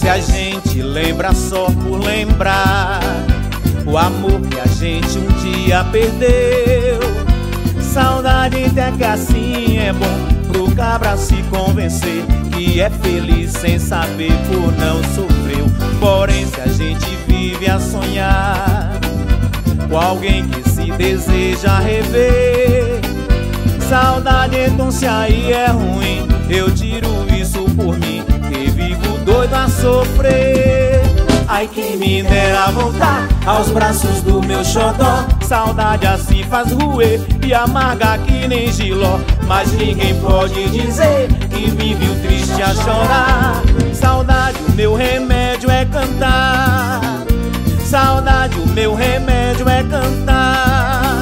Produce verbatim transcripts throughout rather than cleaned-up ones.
a gente lembra só por lembrar o amor que a gente um dia perdeu. Saudade até que assim é bom pro cabra se convencer que é feliz sem saber por não sofreu. Porém, se a gente vive a sonhar com alguém que se deseja rever, saudade então se aí é ruim, eu tiro isso por mim, que vivo doido a sofrer. Ai, quem me dera voltar aos braços do meu xodó. Saudade assim faz roer e amarga que nem giló, mas ninguém pode dizer que me viu triste a chorar. Saudade, o meu remédio é cantar. Saudade, o meu remédio é cantar.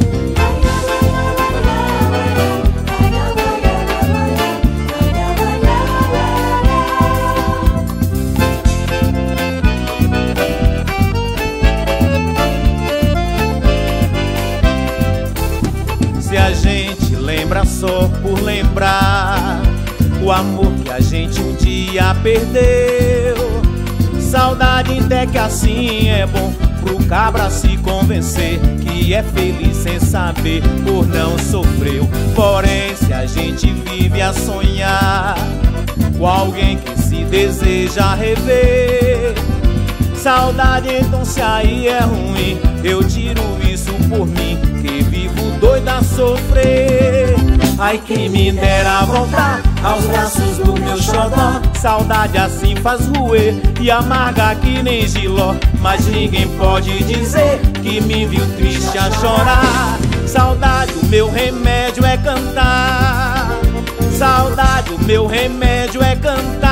Se a gente lembra só por lembrar o amor que a gente um dia perdeu, saudade até que assim é bom pro cabra se convencer que é feliz sem saber por não sofreu. Porém, se a gente vive a sonhar com alguém que se deseja rever, saudade então se aí é ruim, eu tiro isso por mim, que vivo doido a sofrer. Ai, quem me dera voltar aos braços do meu xodó. Saudade assim faz roer e amarga que nem giló, mas ninguém pode dizer que me viu triste a chorar. Saudade, o meu remédio é cantar. Saudade, o meu remédio é cantar.